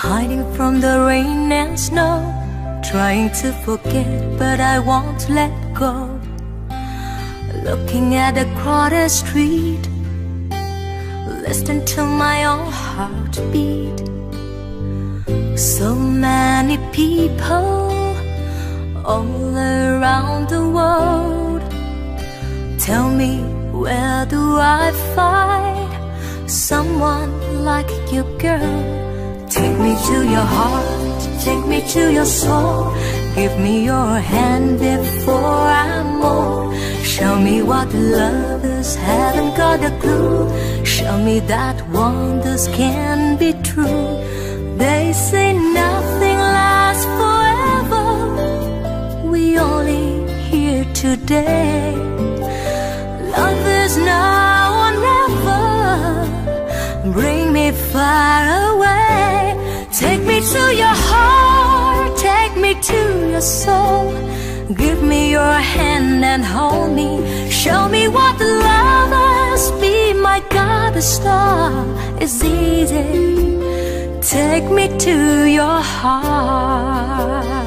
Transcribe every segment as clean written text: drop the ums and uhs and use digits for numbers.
hiding from the rain and snow, trying to forget, but I won't let go. Looking at a crowded street, listening to my own heartbeat. So many people all around the world. Tell me, where do I find someone like you, girl? Take me to your heart, take me to your soul. Give me your hand before I'm old. Show me what lovers haven't got a clue. Show me that wonders can be true. They say nothing lasts forever. We only here today. Love is now or never. Bring me far away. Take me to your heart, take me to your soul. Give me your hand and hold me. Show me what love is. Be my goddess star. It's easy. Take me to your heart.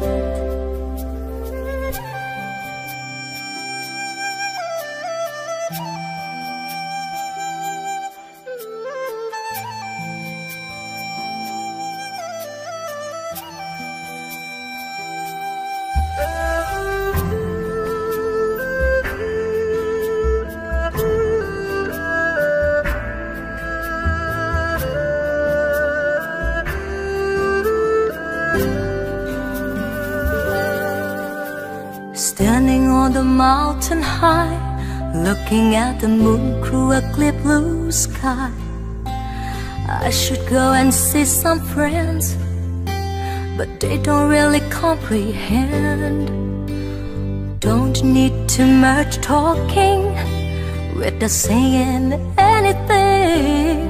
Standing on the mountain high, looking at the moon through a clear blue sky. I should go and see some friends, but they don't really comprehend. Don't need too much talking, without saying anything.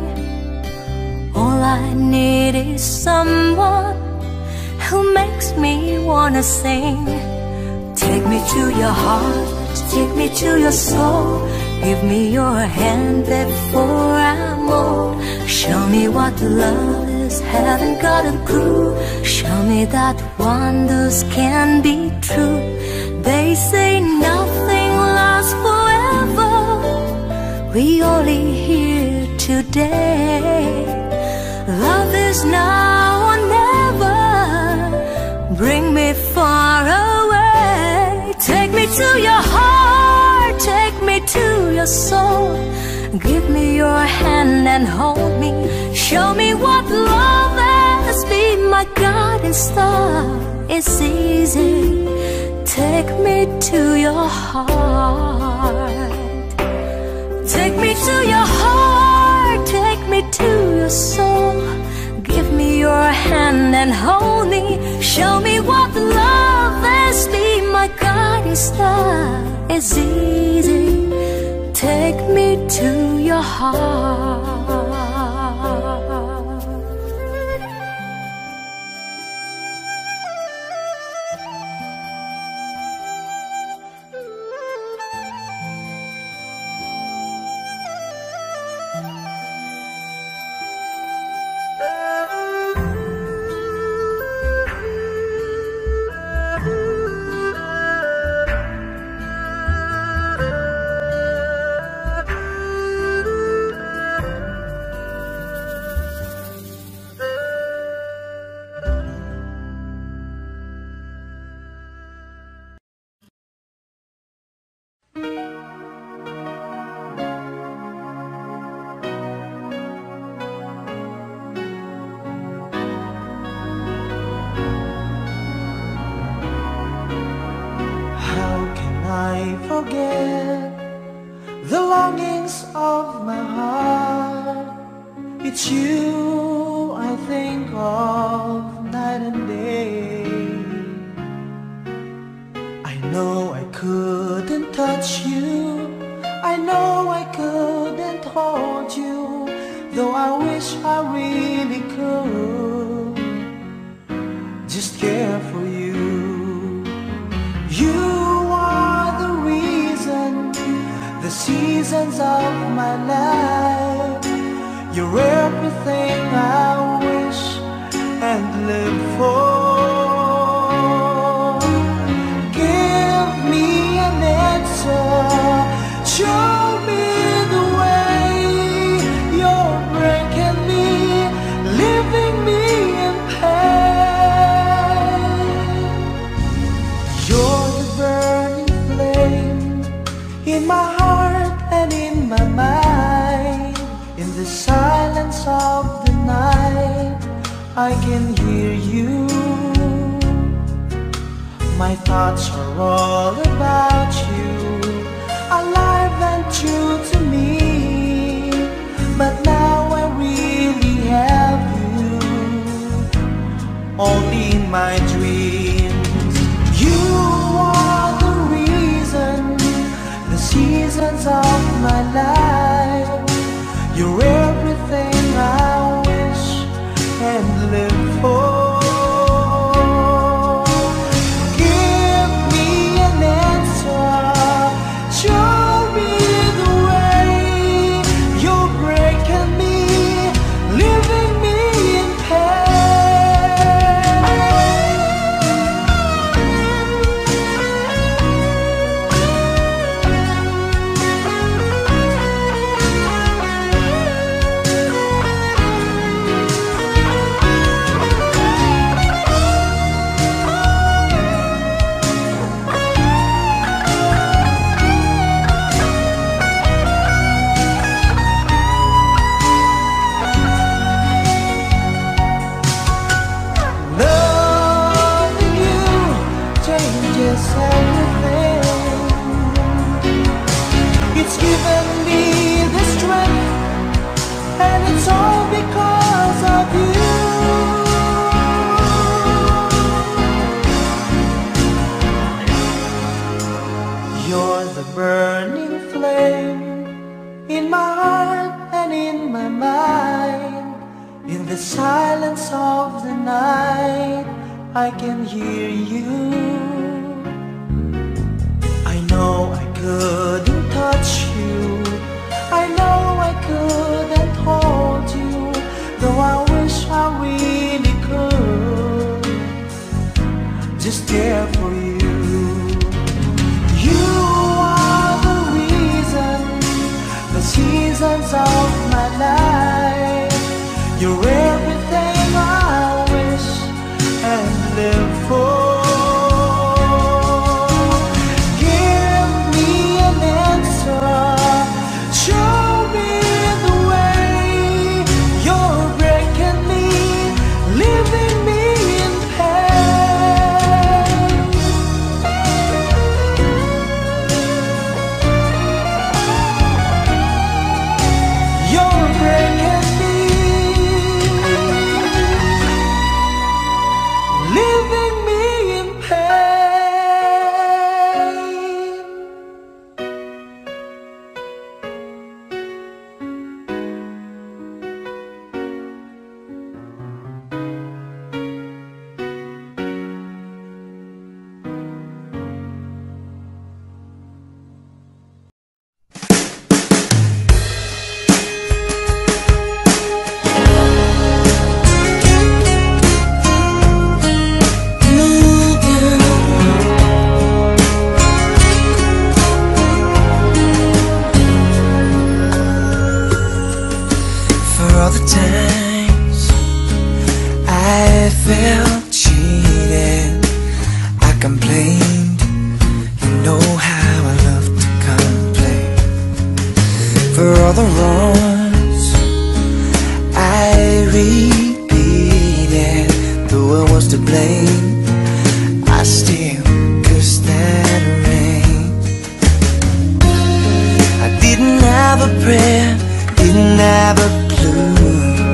All I need is someone who makes me wanna sing. Take me to your heart, take me to your soul. Give me your hand before I'm old. Show me what love is, haven't got a clue. Show me that wonders can be true. They say nothing lasts forever. We only here today. Love is now or never. Bring me far away. Take me to your heart, take me to your soul. Give me your hand and hold me. Show me what love is. Be my guiding star. It's easy. Take me to your heart. Take me to your heart, take me to your soul. Give me your hand and hold me. Show me what love is. Be my guiding star. It's easy. Take me to your heart. Forget the longings of my heart. It's you I think of night and day. I know I couldn't touch you, I know I couldn't hold you, though I wish I really could just care for you. You are the reason, the seasons of my life. You're everything I wish live for. Give me an answer, show me the way. You're breaking me, leaving me in pain. You're the burning flame in my heart and in my mind. In the silence of the night, I can hear you. My thoughts are all about you, alive and true to me. But now I really have you, only in my dreams. You are the reason, the seasons of my life. You're everything I wish and live for. Give me an answer, show me the way. You're breaking me, leaving me in burning flame in my heart and in my mind. In the silence of the night, I can hear you. I know I couldn't touch you, I know I couldn't hold you, though I wish I really could just care for you. You are the reason, the seasons of my life. You're everything I wish and live for. Give me an answer, show me the way. You're breaking me, leaving me in pain. You're breaking me, leaving me in pain. For all the times I felt cheated, I complained. You know how I love to complain. For all the wrongs I repeated, though I was to blame, I still cursed that rain. I didn't have a prayer, didn't have a clue,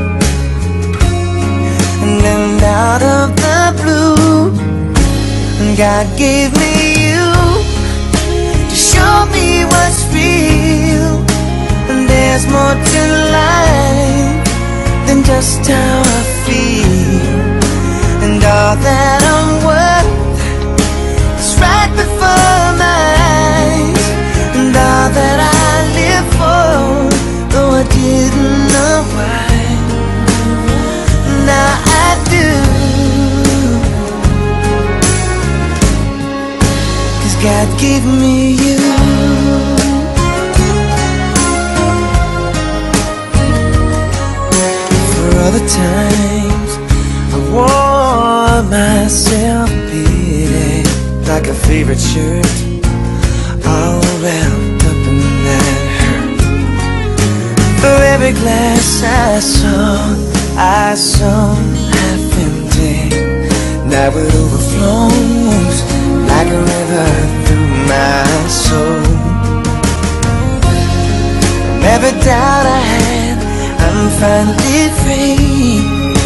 and then out of the blue, God gave me you to show me what's real. And there's more to life than just how I feel, and all that I'm worth is right before my eyes, and all that I live for, though I didn't know why. Now I do. give me you. For other times I wore myself beating like a favorite shirt, all wrapped up in that hurt. For every glass I saw half empty. Now it overflows like a river through my soul. From every doubt I had, I'm finally free,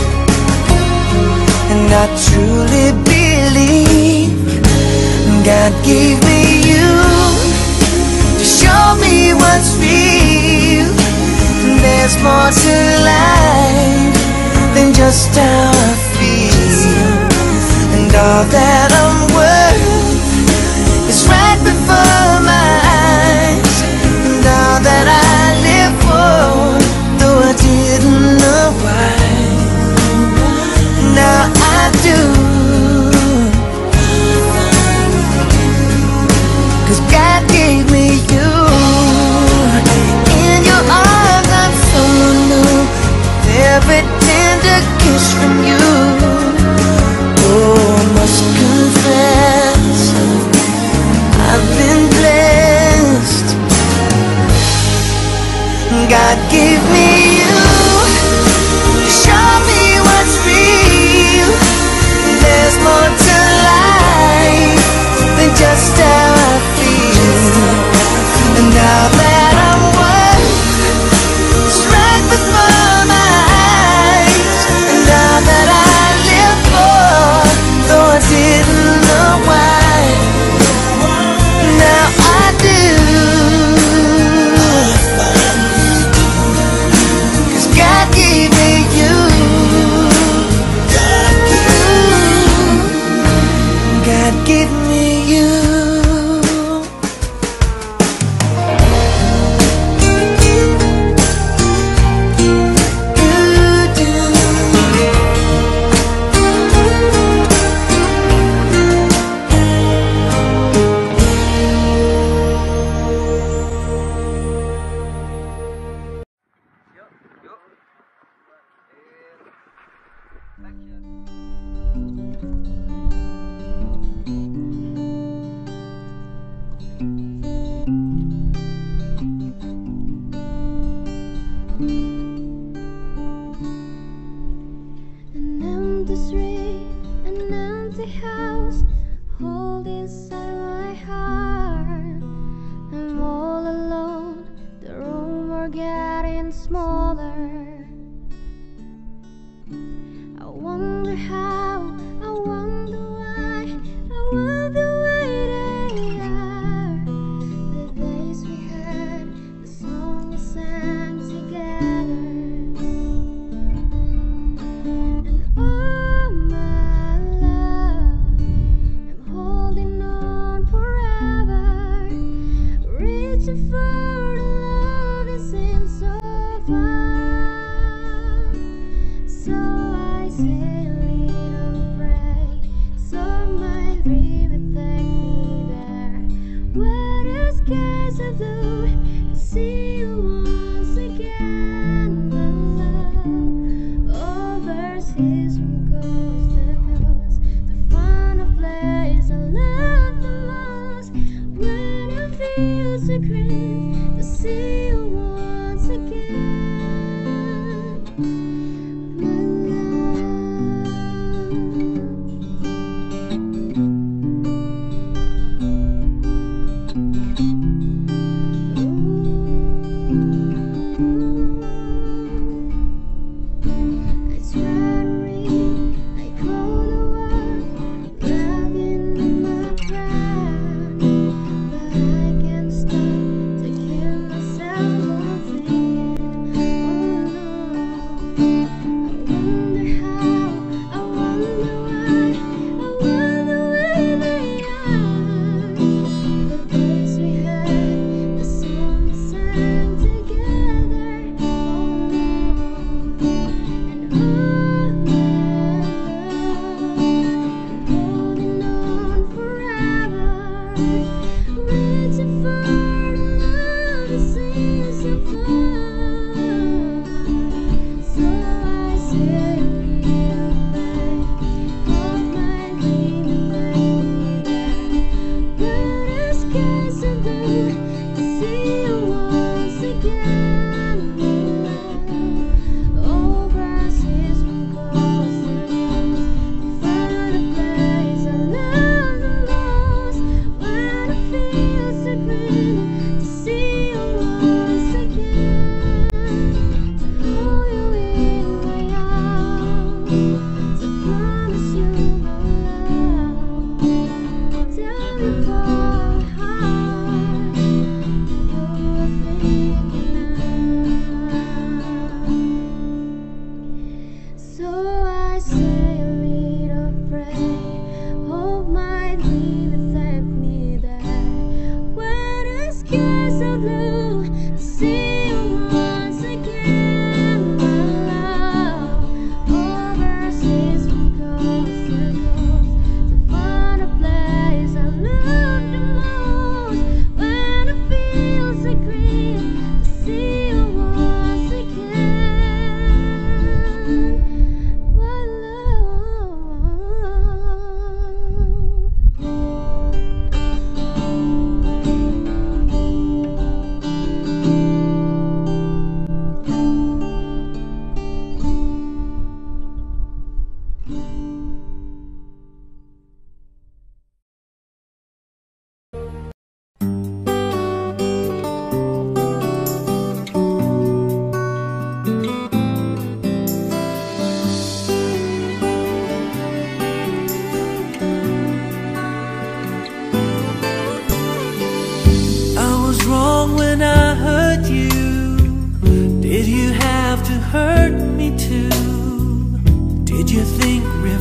and I truly believe God gave me you to show me what's real. There's more to life than just how I feel, and all that I'm worth is right before my eyes, and all that I live for, though I didn't know why, now I do. 'Cause God gave me you. In your arms I'm so new, every tender kiss from you. Oh, I must confess, I've been blessed. God gave me you to show me what's real. There's more to life than just how I feel, and now that I'm worth is right before my eyes, and all that I live for, though I didn't know why, now I do. 'Cause God gave me you. God gave me you. An empty street, an empty house, hold inside my heart. I'm all alone, the room are getting smaller. I wonder how, I wonder why, I wonder why they are. The days we had, the song we sang together. And oh my love, I'm holding on forever, reaching for the love that seems so far. So I say a little pray, so my dream will take me there, where the skies are blue, and see you once again, my love. Overseas from coast to coast, to find a place I love the most, when I feel so great to see you once again, my love.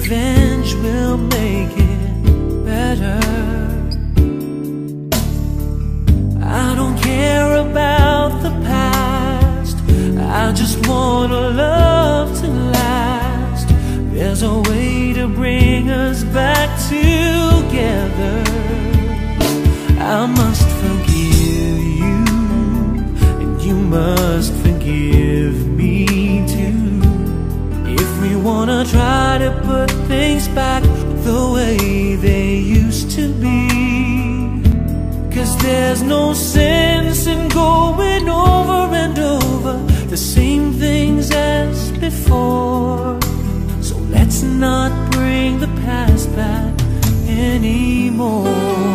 revenge will make it better. I don't care about the past, I just want a love to last. There's a way to bring us back together. I must forgive you, and you must forgive me too. If we wanna try to put things back the way they used to be. 'Cause there's no sense in going over and over the same things as before. So let's not bring the past back anymore.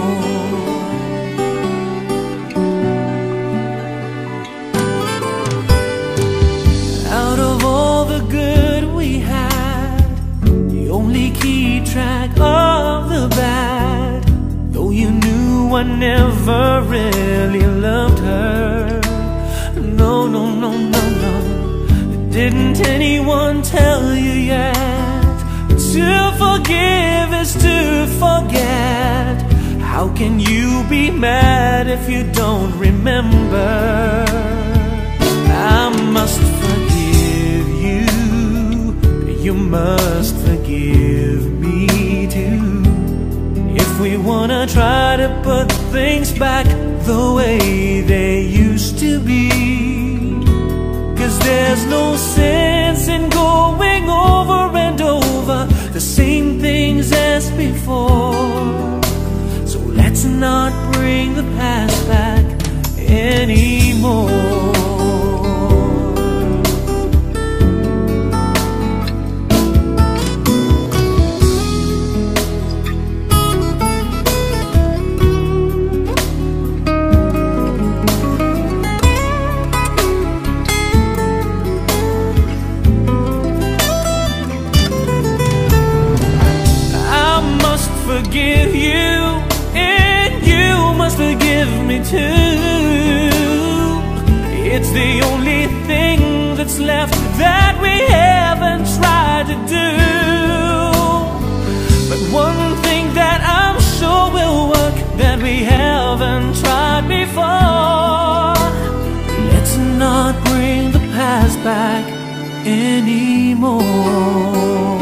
Out of all the good we had, you only keep track of the bad. Though you knew I never really loved her. No, no, no, no, no. Didn't anyone tell you yet? To forgive is to forget. How can you be mad if you don't remember? I must forgive you, you must forgive me too. If we wanna try to put things back the way they used to be. 'Cause there's no sense in going over and over the same things as before. So let's not bring the past back anymore. Forgive you, and you must forgive me too. It's the only thing that's left that we haven't tried to do. But one thing that I'm sure will work that we haven't tried before. Let's not bring the past back anymore.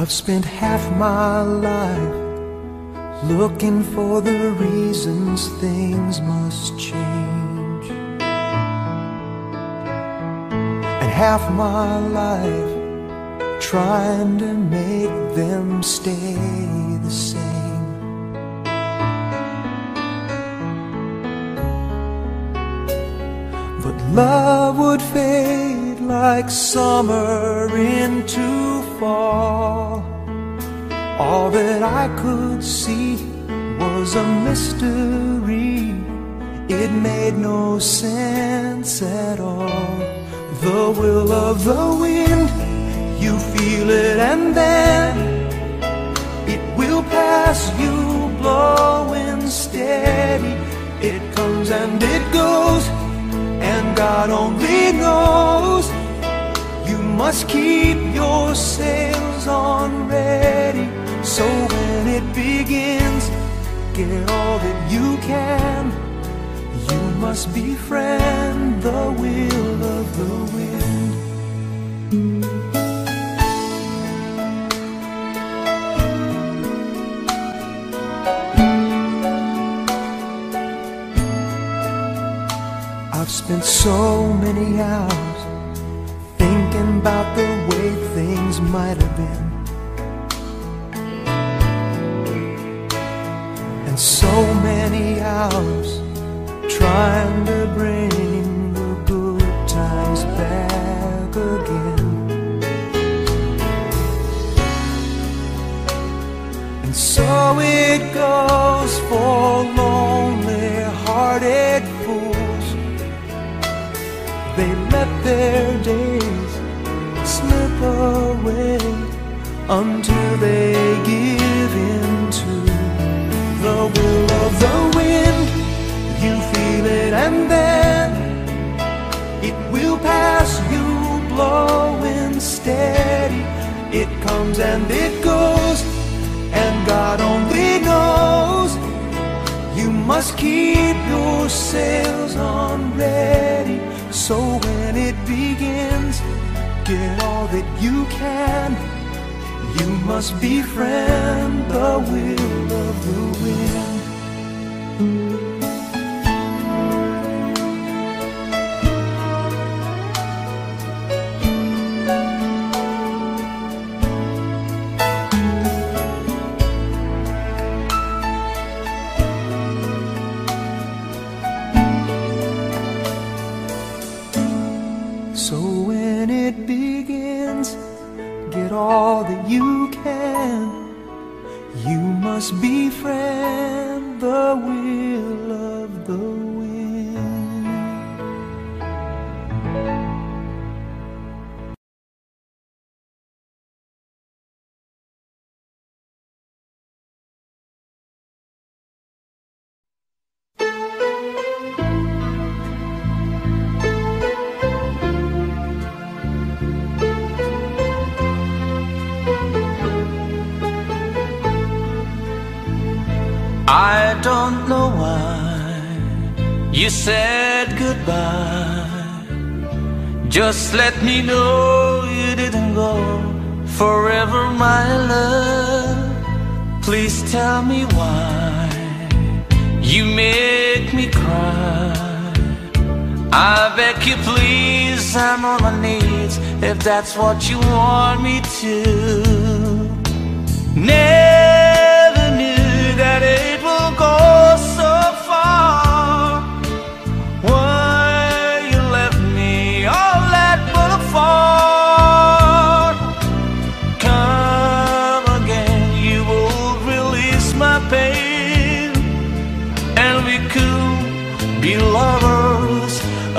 I've spent half my life looking for the reasons things must change, and half my life trying to make them stay the same. But love would fade like summer into fall. All that I could see was a mystery. It made no sense at all. The will of the wind, you feel it and then it will pass you, blowing steady. It comes and it goes, and God only knows. You must keep your sails on ready, so when it begins, get all that you can. You must befriend the will of the wind. I've spent so many hours thinking about the way things might have been, and so many hours trying to bring the good times back again. And so it goes for lonely-hearted fools. They let their days slip away until they give in to the will of the wind. You feel it and then it will pass you, blowing steady. It comes and it goes, and God only knows. You must keep your sails on ready, so when it begins, get all that you can. You must befriend the will of the wind. So when it begins, get all that you can. You must befriend the will of the wind. I don't know why you said goodbye. Just let me know you didn't go forever, my love. Please tell me why you make me cry. I beg you please, I'm on my knees if that's what you want me to. Never knew that it will go so far. Why you left me all that but apart. Come again, you will release my pain, and we could be lovers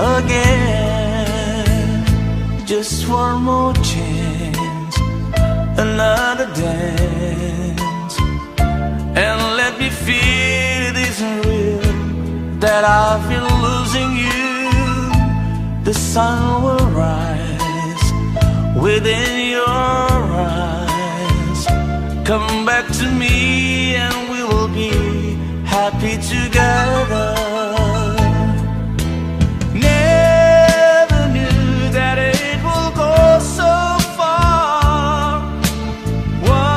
again. Just one more chance, another dance, and let me feel it isn't real, that I've been losing you. The sun will rise within your eyes. Come back to me and we will be happy together. Never knew that it will go so far. Why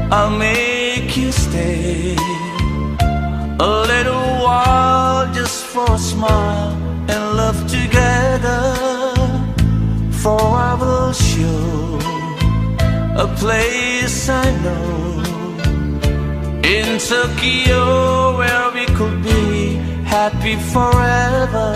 I'll make you stay a little while just for a smile and love together. For I will show a place I know in Tokyo where we could be happy forever.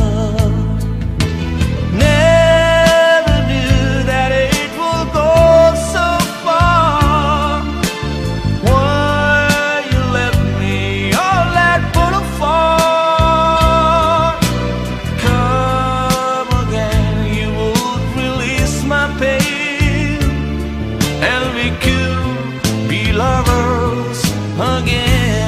Never knew that it would go so far. Why you left me all that put apart? Come again, you would release my pain, and we could be lovers again.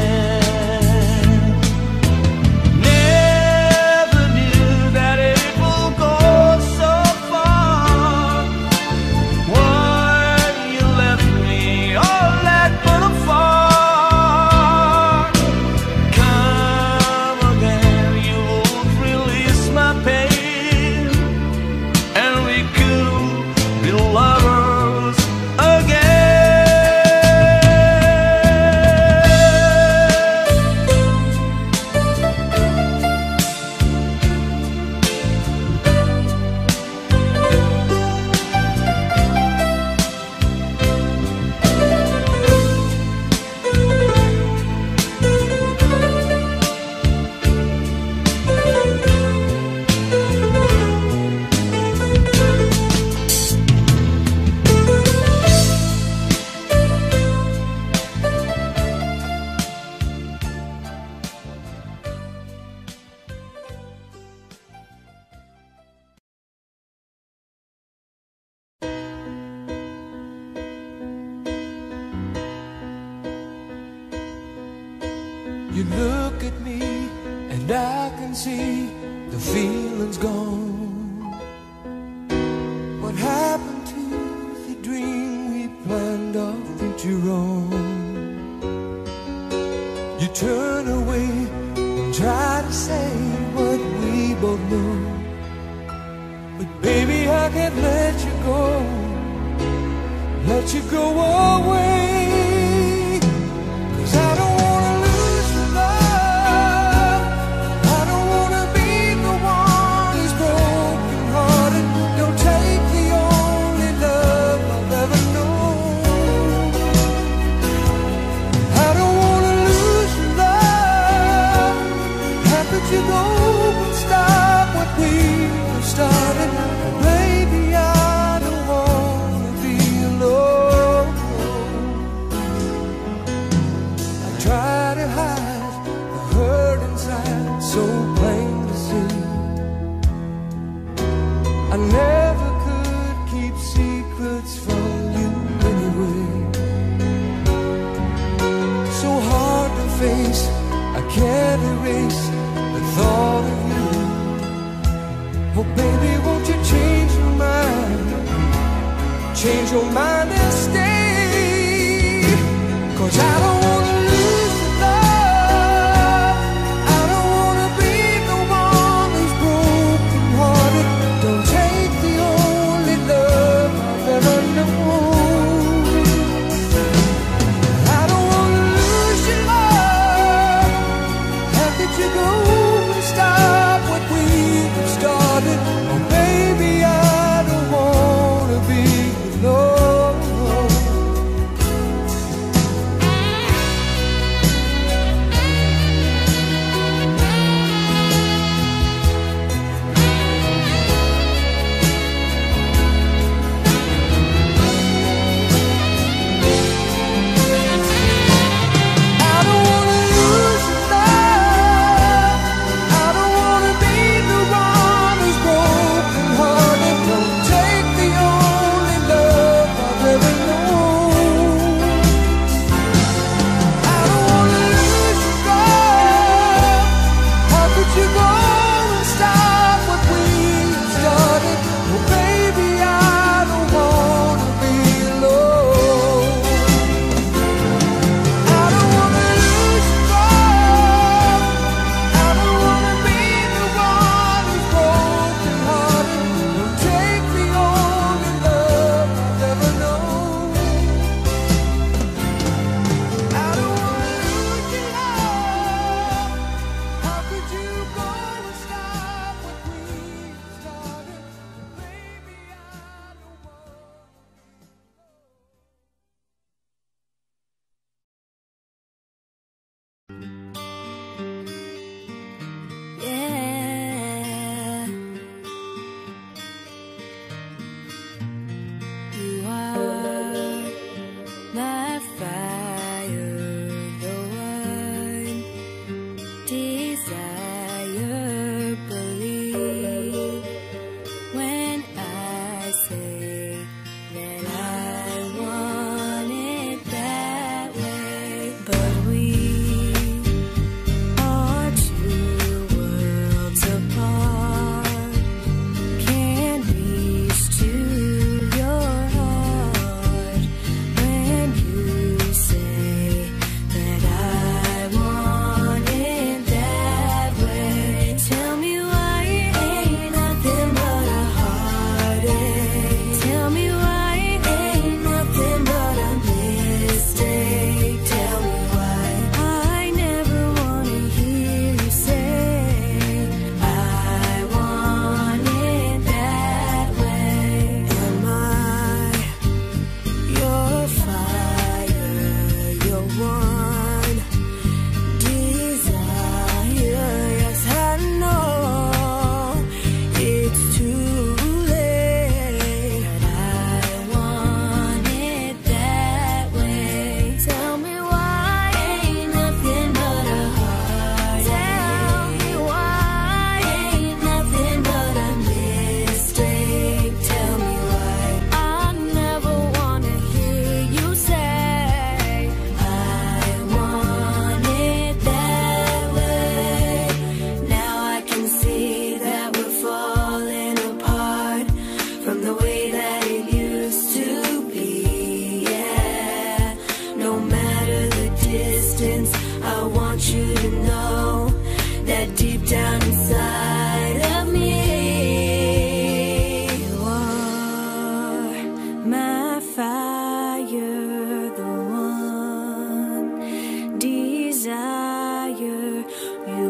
You look at me and I can see the feeling's gone. What happened to the dream we planned our future on? You turn away and try to say what we both know, but baby I can't let you go away. 'Cause I don't wanna lose your love. I don't wanna be the one who's broken hearted. Don't take the only love I've ever known. I don't wanna lose your love. How could you go and stop what we have started? Baby, I don't wanna be alone. I try to hide the hurt inside, so plain to see. I never could keep secrets from you anyway. So hard to face, I can't erase the thought of you. Oh baby, won't you change your mind? Change your mind and stay. 'Cause I don't wanna lose the love. I don't wanna be the one who's broken hearted. Don't take the only love I've ever known. I don't wanna lose your love. How could you go and stop what we have started? Oh baby, I don't wanna be alone. fire, the one desire, believe when I say that I want it that way. But we are two worlds apart, can't reach to your heart when you say that I want it that way. Tell me why it ain't nothing but a heartache. Tell me why it ain't nothing but a mistake. Tell me why I never wanna hear you say I want it that way. Am I your fire, your one desire? Yes, I know it's too late, but I want it that way. Tell me why ain't nothing but a heart. Tell me why ain't nothing but a mistake. Tell me why I never wanna hear you say I want it that way. Now I can see that we're falling apart from the way that it used to be. Yeah, no matter the distance, I want you to know that deep down inside of me, you are my fire, the one desire. You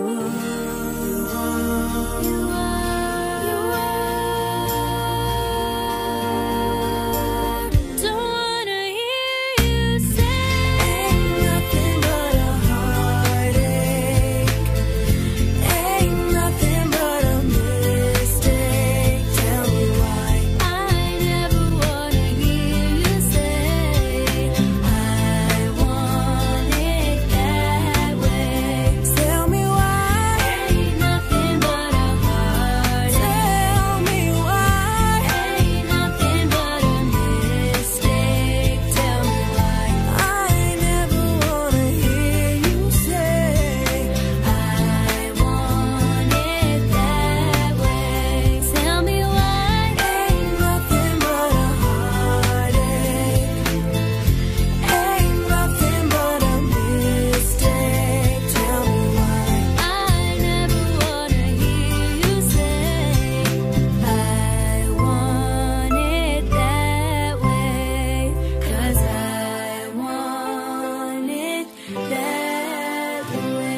are, you are. Don't wanna hear you say ain't nothing but a heartache, ain't nothing but a mistake. Tell me why I never wanna hear you say I want it that way. Tell me why ain't nothing but a heartache. Tell me why ain't nothing but a mistake. Tell me why I never wanna hear you say I want it that way. Tell me why ain't nothing but a heartache, ain't nothing but a mistake. Tell me why I never wanna hear you say I want it that way. 'Cause I want it that way.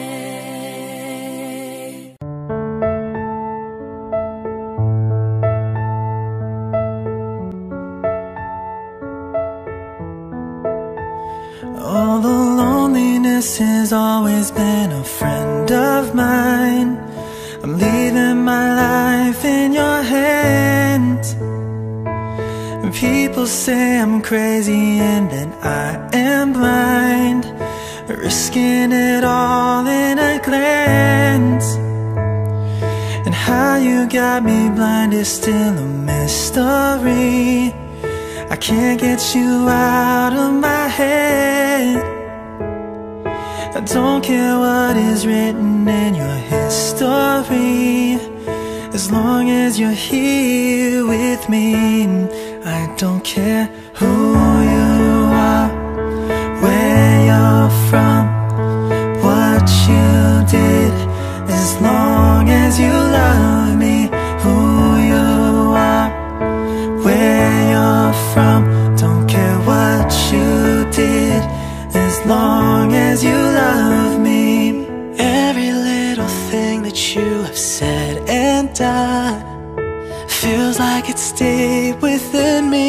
All the loneliness has always been a friend of mine. I'm leaving my life in your hands. And people say I'm crazy and that I am blind, risking it all in a glance. And how you got me blind is still a mystery. I can't get you out of my head. I don't care what is written in your history, as long as you're here with me. I don't care who you are, where you're from, what you did, as long as you love me. Who you are, where you're from, don't care what you did, as long as you love me. Every little thing that you have said and done feels like it stayed within me.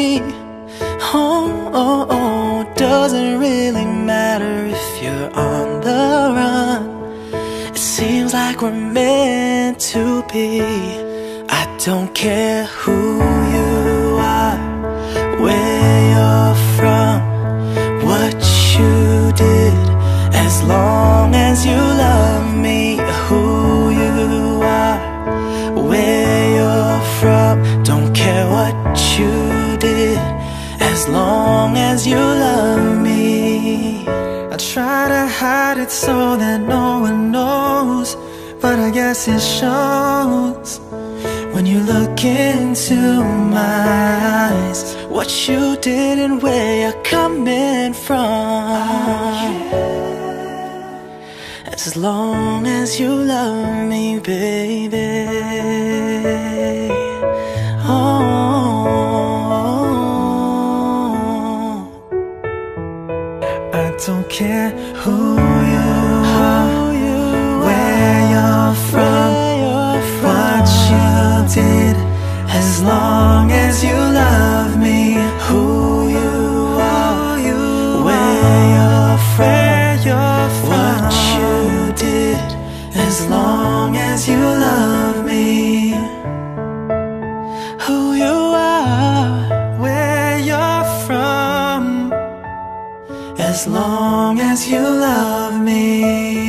Oh, doesn't really matter if you're on the run. It seems like we're meant to be. I don't care who you are, where you're from, what hide it so that no one knows, but I guess it shows when you look into my eyes. What you did and where you're coming from. As long as you love me, baby. I don't care who you are, where you're from, what you did. As long as you love me, who you are, where you're from, what you did. As long as you love me, who you are, where you're from. As long as you love me.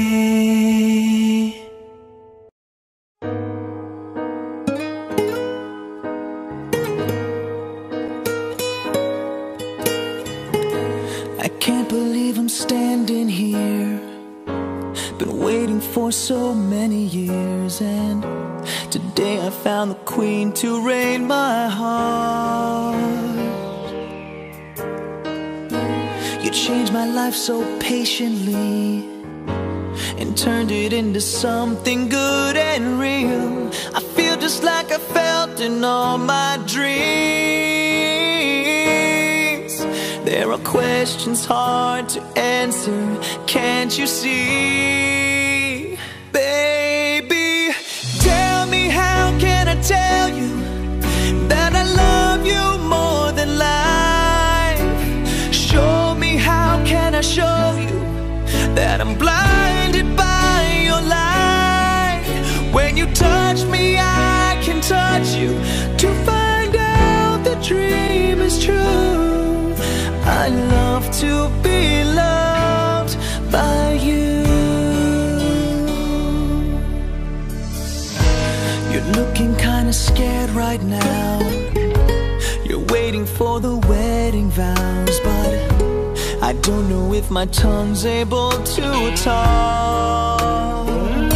I can't believe I'm standing here. Been waiting for so many years, and today I found the queen to reign my heart. You changed my life so patiently and turned it into something good and real. I feel just like I felt in all my dreams. There are questions hard to answer, can't you see? Baby, tell me, how can I tell you that I love you more than life? Show me, how can I show you that I'm blinded by your light? When you touch me, I can touch you to find out the dream is true. I love to be loved by you. You're looking kinda scared right now. You're waiting for the wedding vows, but I don't know if my tongue's able to talk.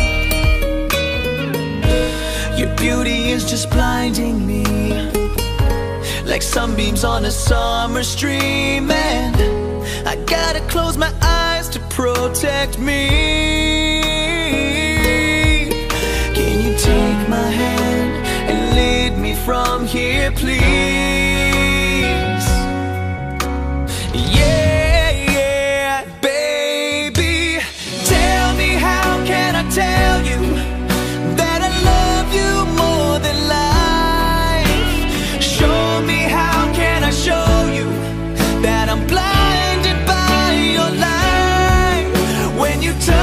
Your beauty is just blinding me, like sunbeams on a summer stream, and I gotta close my eyes to protect me. Can you take my hand and lead me from here, please? Yeah, yeah, baby, tell me, how can I tell you that I love you more than life? Show me, how can I show you that I'm blinded by your light? When you touch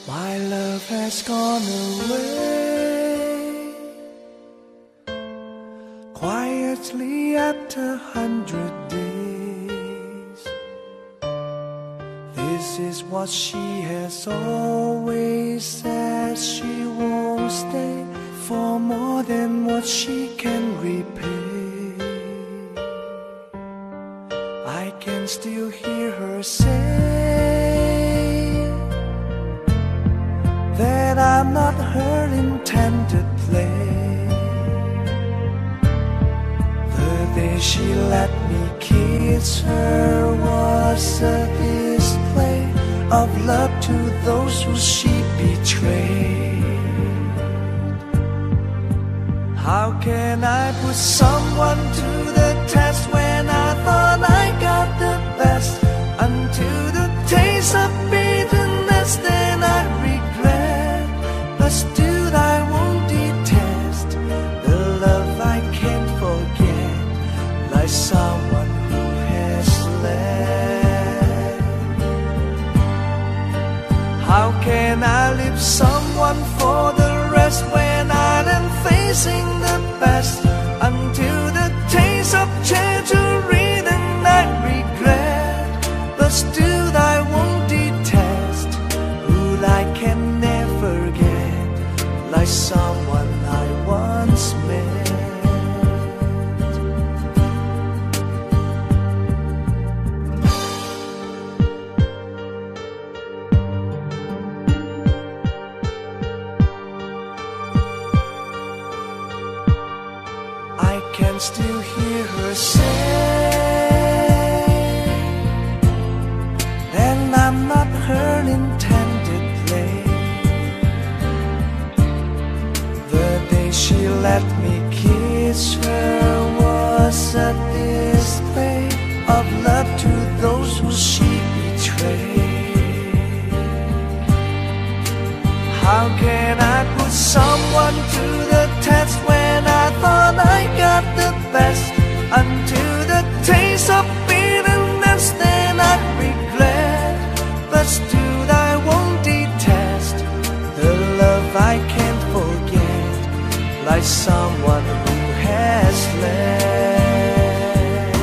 My love has gone away quietly after 100 days. This is what she has always said. She won't stay for more than what she can repay. I can still hear her say that I'm not her intended play. The day she let me kiss her was a display of love to those who she betrayed. How can I put someone to the test when I thought I got the best? Until the taste of bitterness, then I regret. But still I won't detest the love I can't forget, like someone who has left. How can I leave someone for the rest when I am facing the best? Until the taste of treachery, then I regret. But still I won't detest who I can never get, like someone I once met. I can still hear her say, and I'm not her intended play. The day she let me kiss her was a display of love to those who she betrayed. How can I put someone to the test when I thought I got the best? Until the taste of bitterness, then I regret. But still I won't detest the love I can't forget, like someone who has left.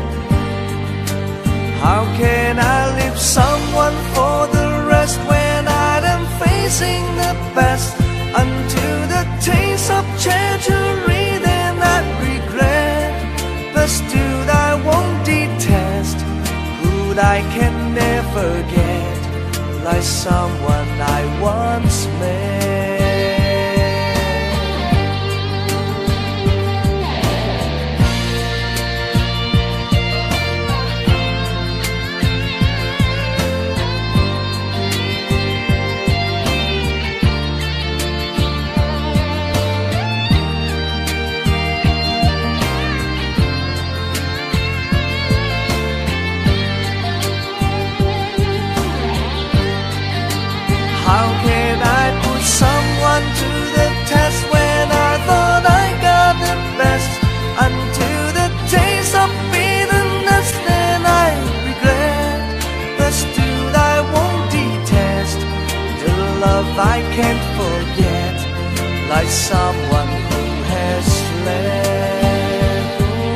How can I leave someone for the rest when I am facing the best? Until the taste of treachery, then I regret. But still I won't detest who I can never get, like someone I once met. How can I put someone to the test when I thought I got the best? Until the taste of bitterness, then I regret. But still I won't detest the love I can't forget, like someone who has left.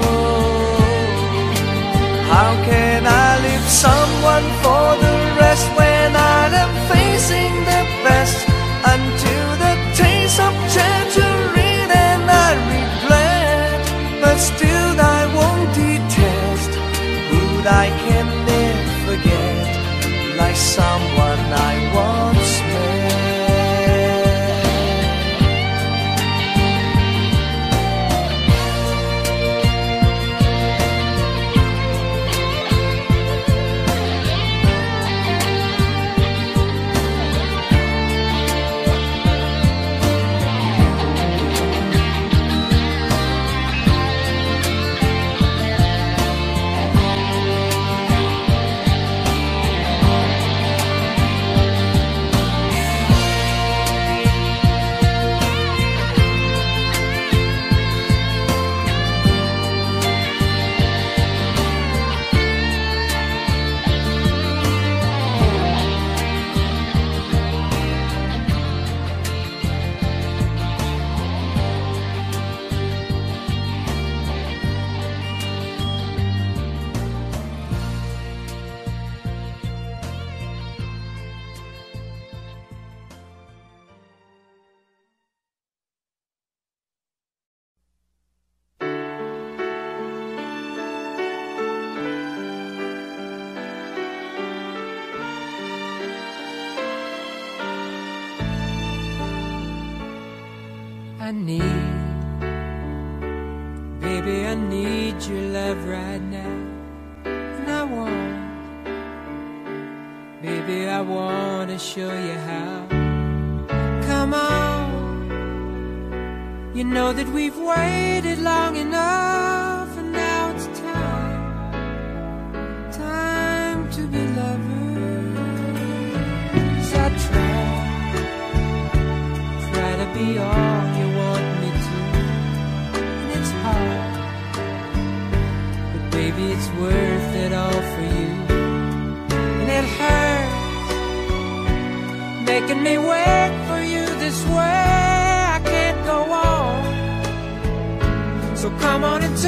How can I leave someone for the rest when I am facing the best? Until the taste of treachery, then I regret. But still I won't detest who I can never forget, like someone I once met. I need. Baby, I need your love right now. And I want, baby, I want to show you how. Come on, you know that we've waited long enough, and now it's time to be lovers. I try to be all you want me to, and it's hard, but baby, it's worth it all for you. And it hurts making me wait for you this way. I can't go on, so come on and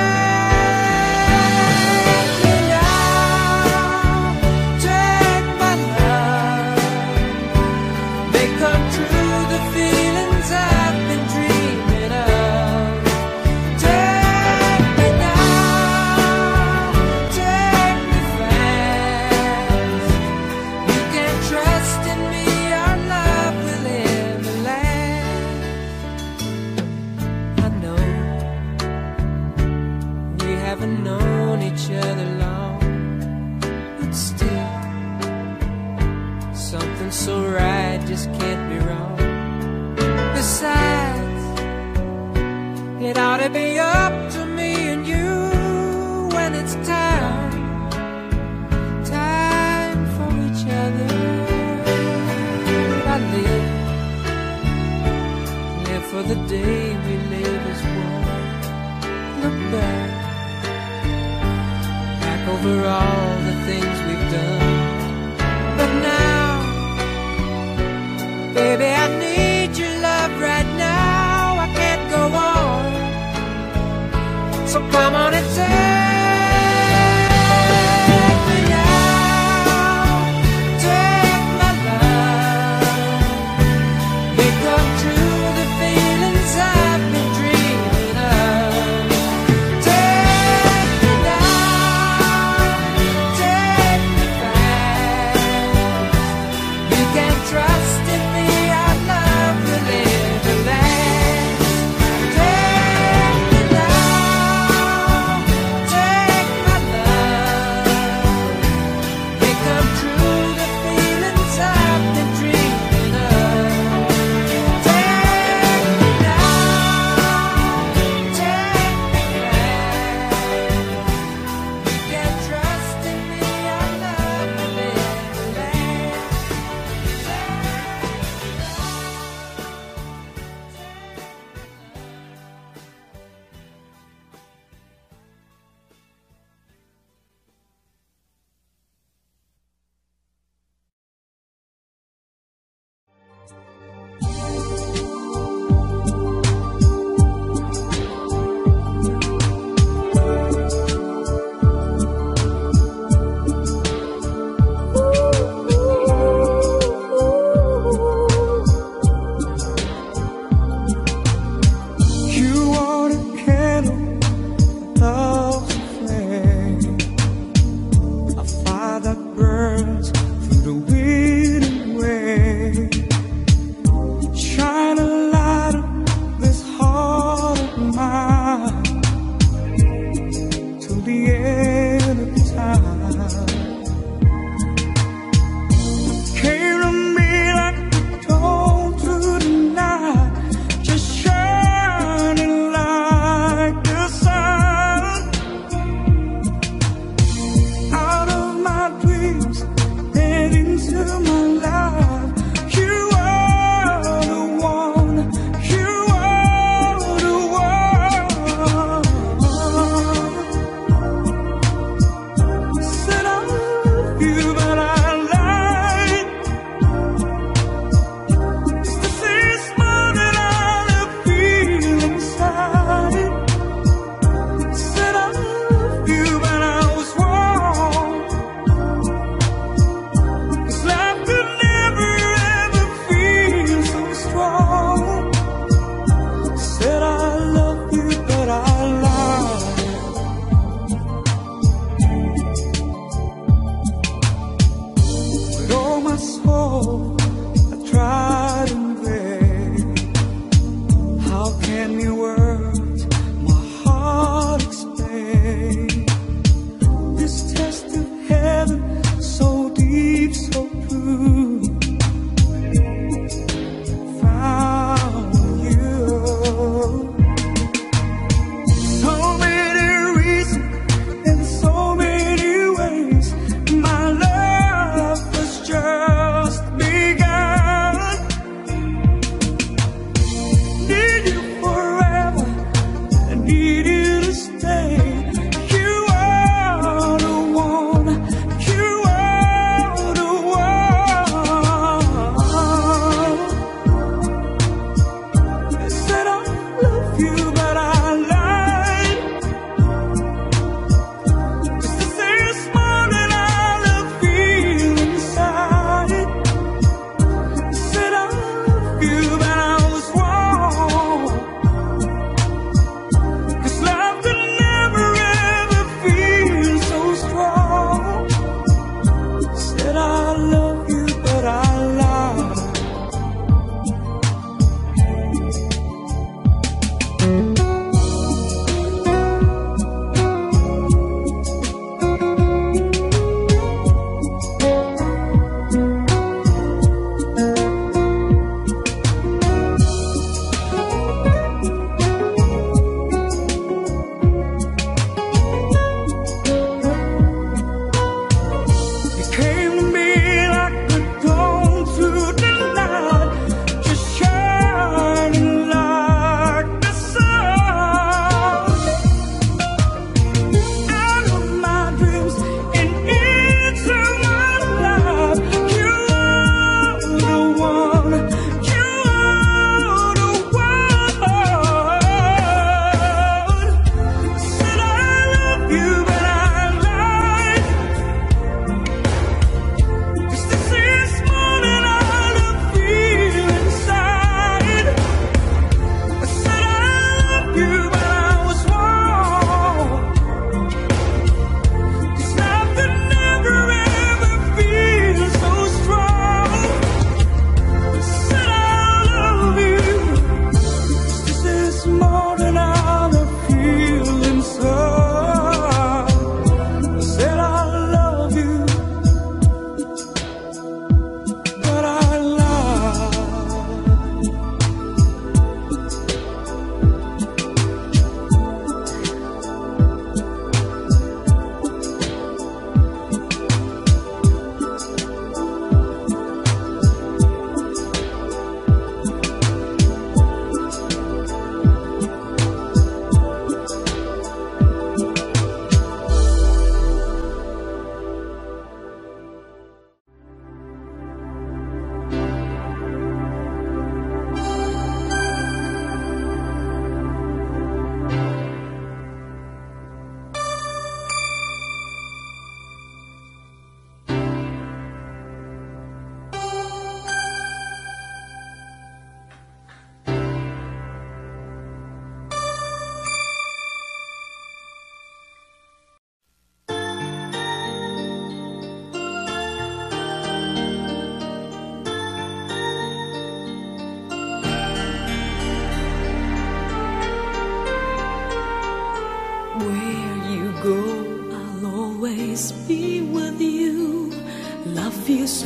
take me now, take my love, make come true the feelings I've been dreaming of. Take me now, take me fast. You can trust in me, our love will ever last. I know we haven't known each other long, but still something so right just can't be wrong. Besides, it ought to be up to me and you when it's time for each other. I live for the day we live as one. Look back over all the things we've done. But now, baby, I need your love right now. I can't go on, so come on and take me now, take my love, make come true the feelings I've been dreaming of. Take me now, take me fast. You can trust in me, our love will ever last. Take me now, take my love, make come true the feelings I've been dreaming of. Take me now, take me fast. You can trust in me, our love will ever last. You are the candle, love's a flame, a fire that burns through the wind and rain. Shine a light on this heart of mine till the end of time. Came to me like the dawn through the night, just shining like the sun. Out of my dreams and into my life, you are the one, you are the one. Said I love you, but I lied. This is more than I feel inside. Said I love you, but I was wrong. 'Cause life could never ever feel so strong. Said I love you, but I lied. With all my soul, I tried and prayed. How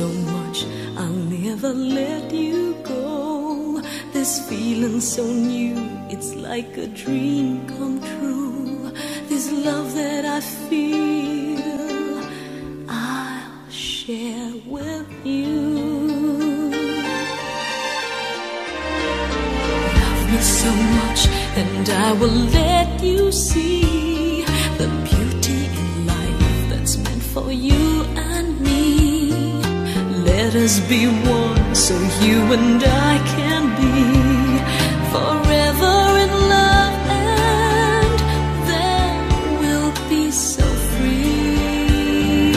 so much, I'll never let you go. This feeling so new, it's like a dream come true. This love that I feel, I'll share with you. Love me so much, and I will let you see the beauty in life that's meant for you and me. Let us be one so you and I can be forever in love, and then we'll be so free.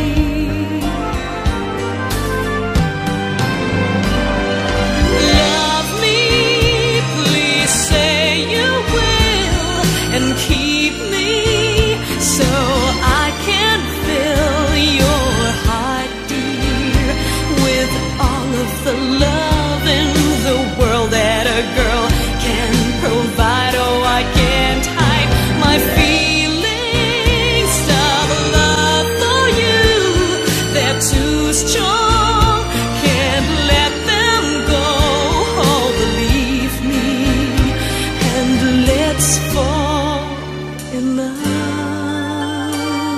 Love me, please say you will, and keep me so I can fill your heart, dear, with all of the love in the world that a girl can provide. Oh, I can't hide my feelings of love for you. They're too strong, can't let them go. Oh, believe me, and let's fall in love.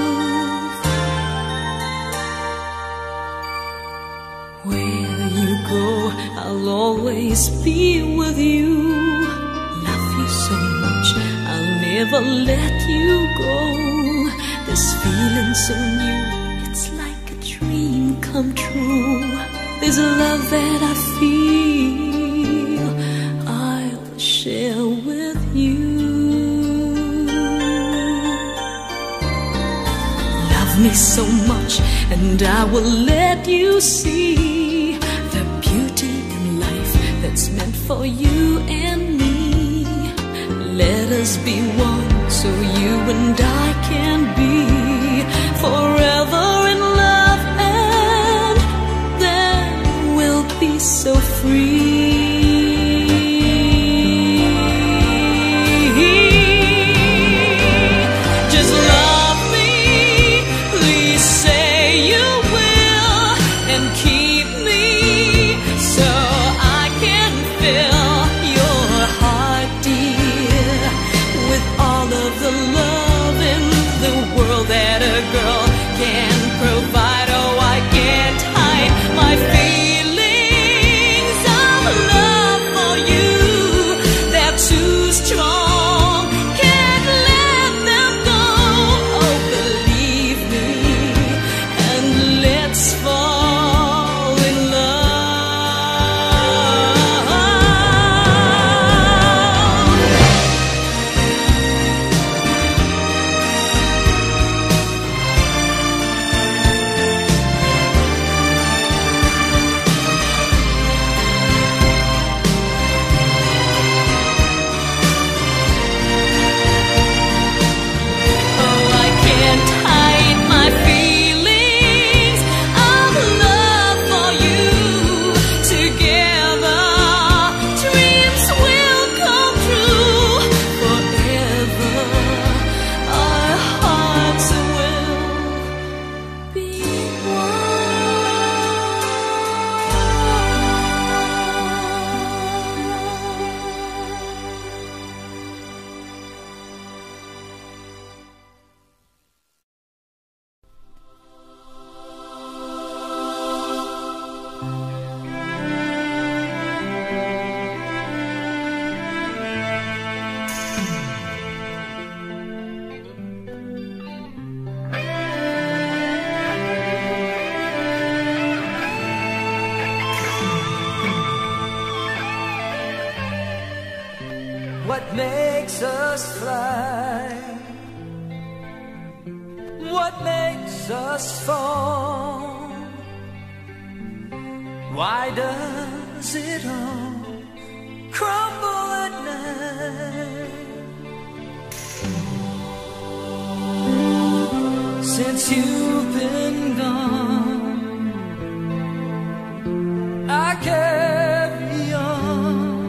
Where you go, I'll always be with you. Love you so much, I'll never let you go. This feeling so new, it's like a dream come true. This love that I feel, I'll share with you. Love me so much, and I will let you see the beauty in life that's meant for you and me. Let us be one so you and I can be forever in love, and then we'll be so free. Just love me, please say you will, and keep me so I can fill your heart, dear, with all of the love in the world that a girl can provide. Oh, I can't hide my feelings of love for you. They're too strong, can't let them go. Oh, believe me, and let's fall in love. Oh, I can't hide my feelings of love for you. Together, dreams will come true. Forever, our hearts will be What makes us fly? What makes us fall? Why does it all crumble at night? Since you've been gone, I carry on,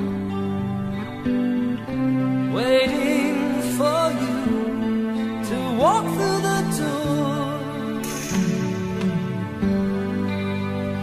waiting for you to walk through the door.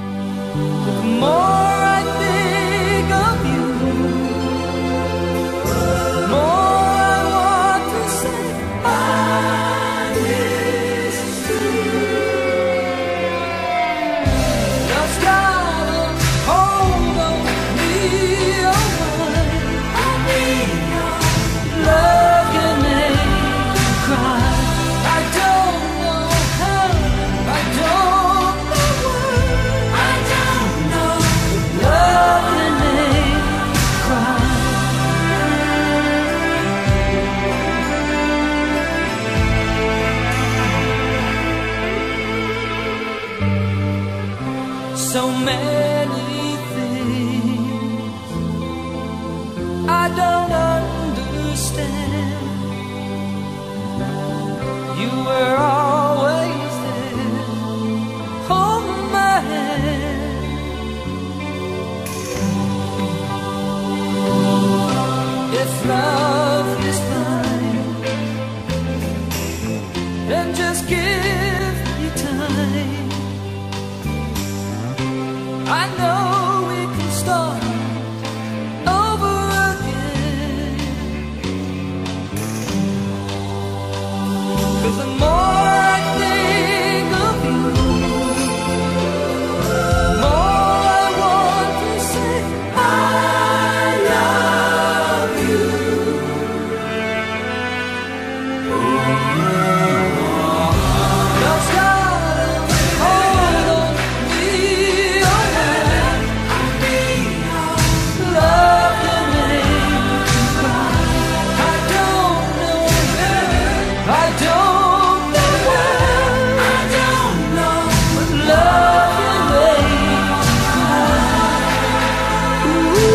so many things I don't understand. You were always there, hold my hand. If love is blind, then just give me time. I know we can start over again. 'Cause the more I think of you, the more I want to say I love you. Love's got a hold on me, oh man. Love can make you cry. I don't know why, I don't know why, I don't know, but love can make you cry.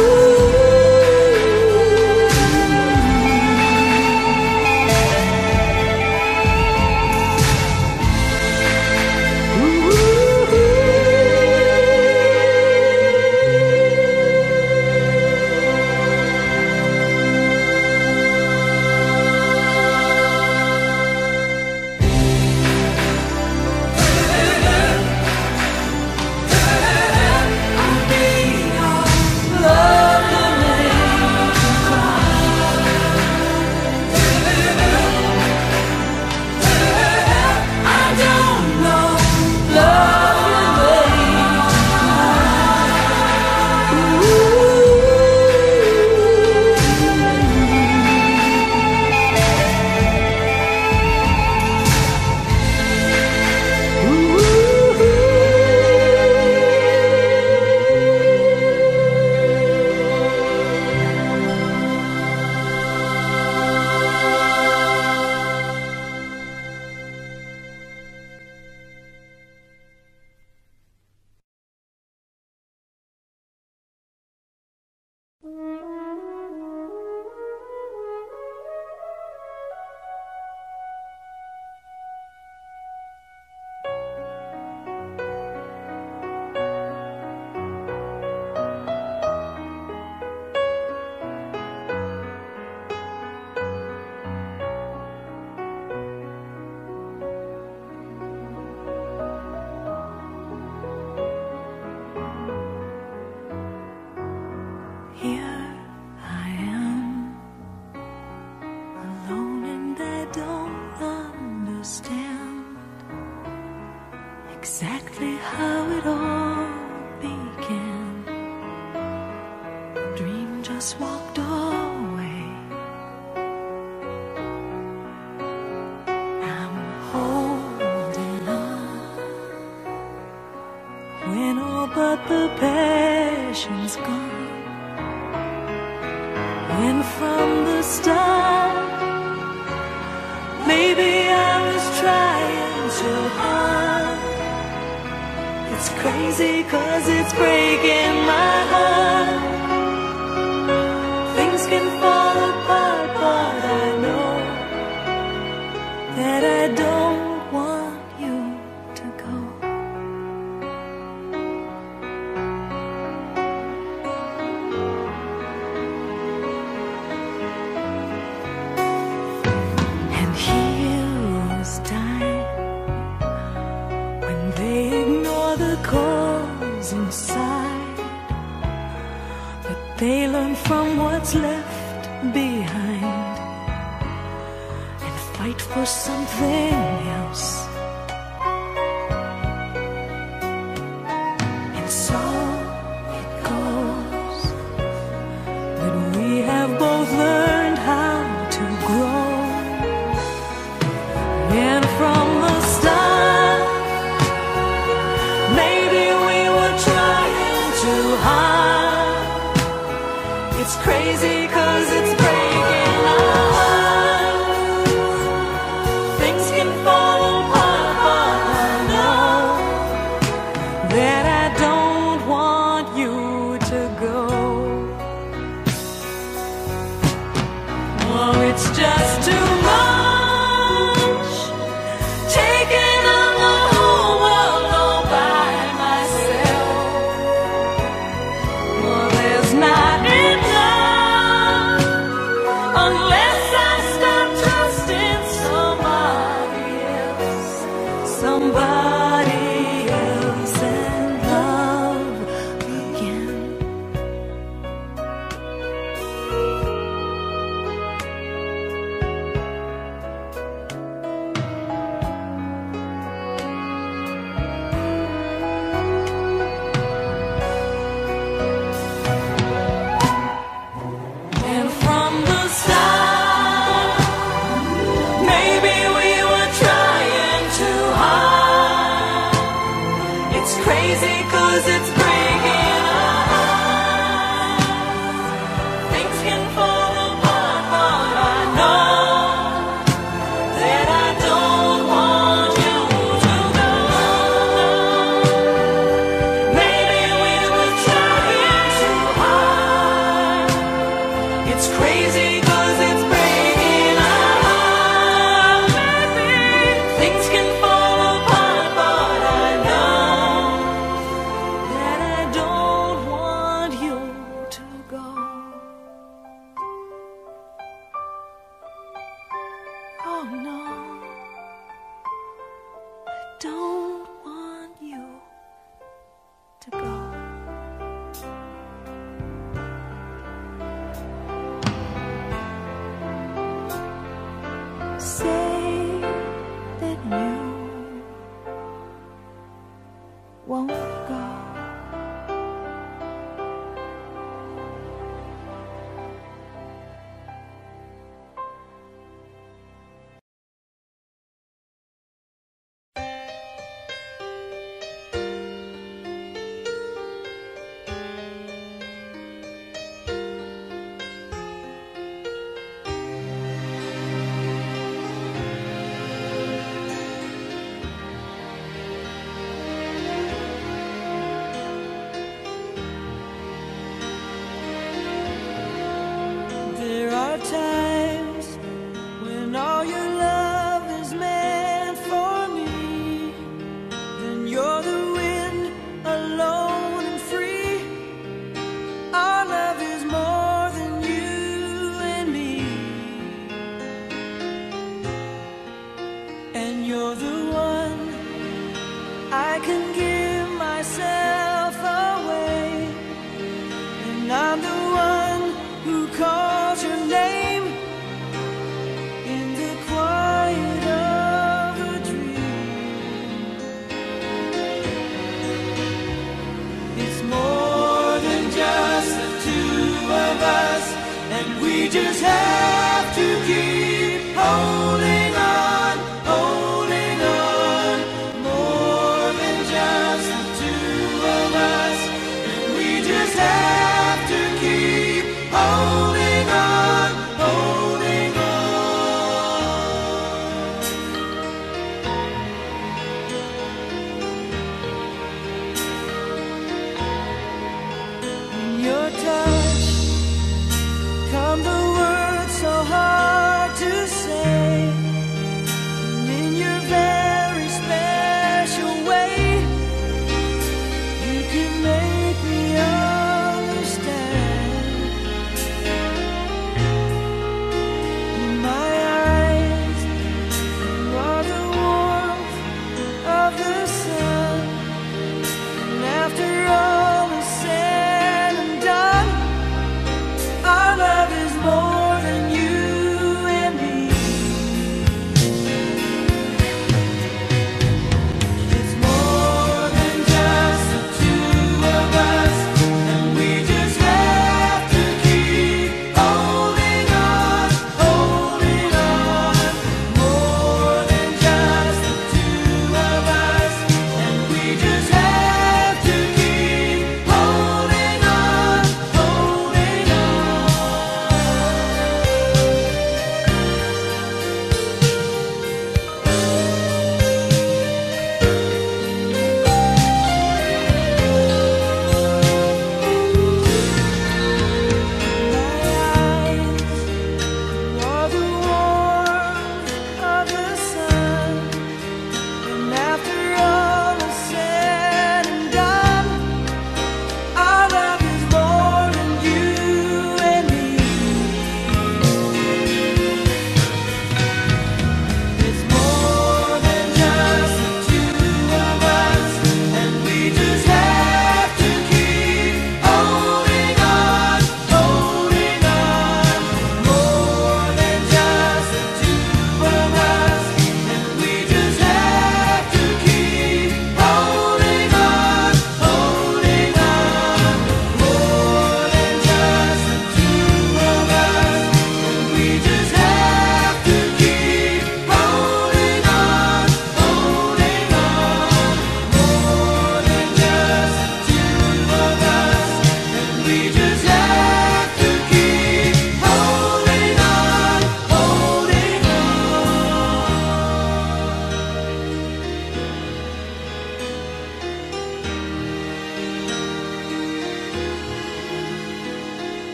Love can make you cry. I don't know, love can make Here I am, alone, and I don't understand exactly how it all began. The dream just walked away. I'm holding on when all but the passion's gone. And from the start, maybe I was trying too hard. It's crazy 'cause it's breaking my heart. Things can fall apart, but I know that I don't want you to go. And heroes die when they ignore the cause inside, but they learn from what's left behind and fight for something else. And so it goes that we have both learned how to grow. And from the start, maybe we were trying too hard. It's crazy 'cause it's breaking our hearts. Things can fall apart, but I know that I don't 'cause it's breaking our hearts. Things can fall apart, but I know that I don't want you to go. Maybe we were trying too hard. It's crazy 'cause it's breaking our hearts. Maybe things can fall apart, but I know that I don't want you to go. Oh no, I don't want you to go. Say that you won't go. There are times when all your love is meant for me. Then you're the wind, alone and free. Our love is more than you and me. And you're the one I can give myself away. And I'm the one who calls your name in the quiet of a dream. It's more than just the two of us, and we just have to keep holding on, holding on. More than just the two of us, and we just have to keep holding on, holding on. In your touch come the words so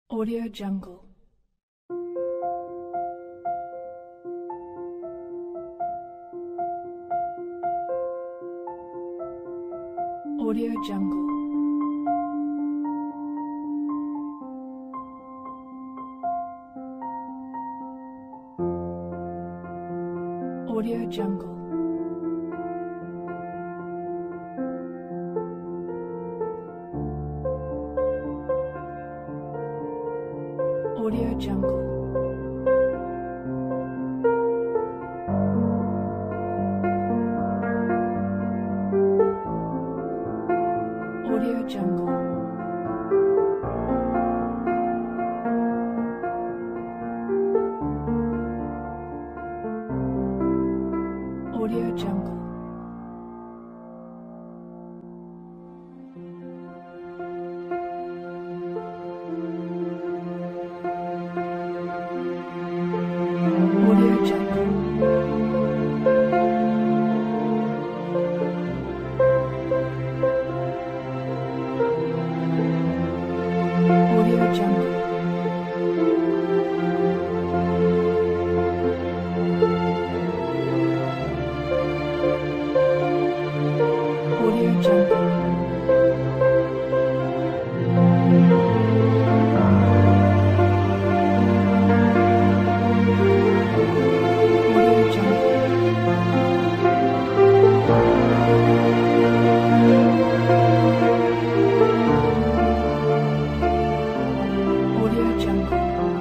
Audio Jungle. Audio Jungle. Audio Jungle. Audio Jungle. Audio Jungle. Audio Jungle. Audio Jungle. Audio Jungle. Audio Jungle. Audio Jungle. Audio Jungle.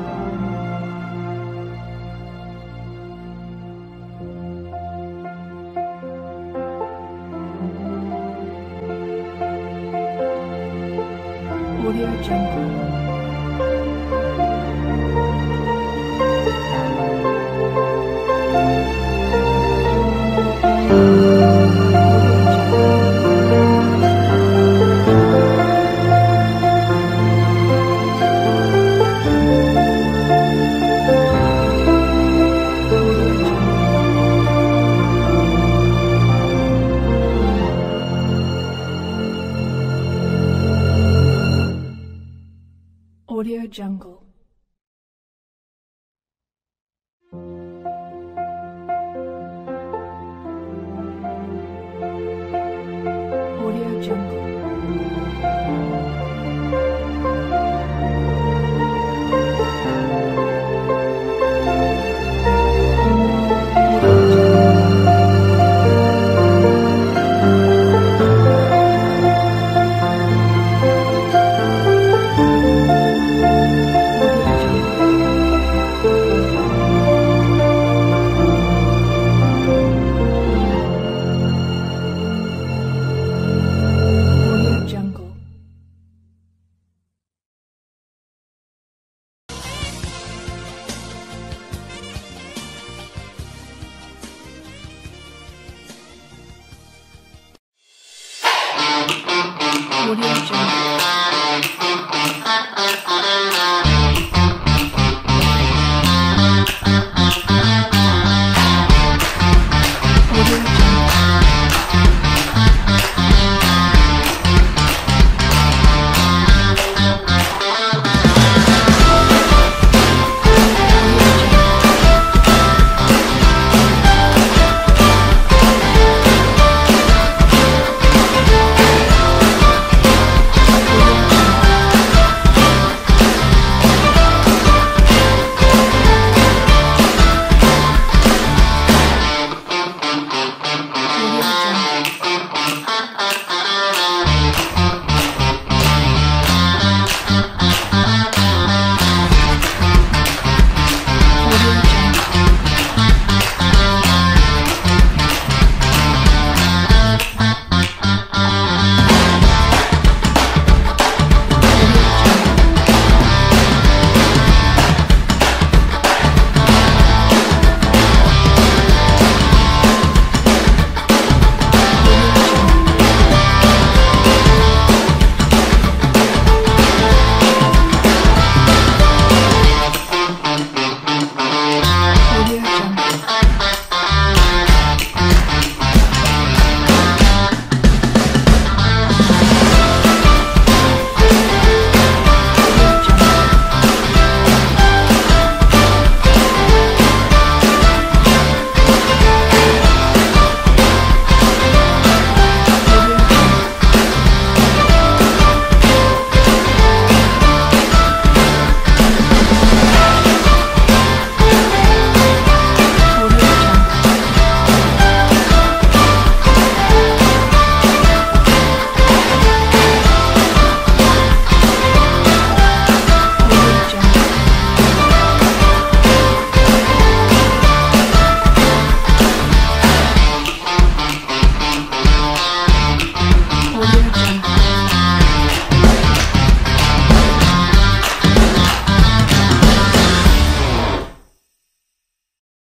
Audio Jungle. Audio Jungle. Audio Jungle. Audio Jungle. Audio Jungle.